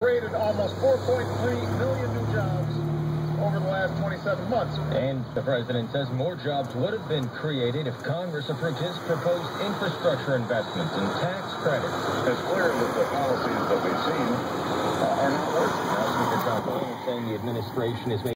Created almost 4.3 million new jobs over the last 27 months. And the president says more jobs would have been created if Congress approved his proposed infrastructure investments and tax credits. It's clear that the policies that we've seen are not working. Now, Speaker John Salina saying the administration is making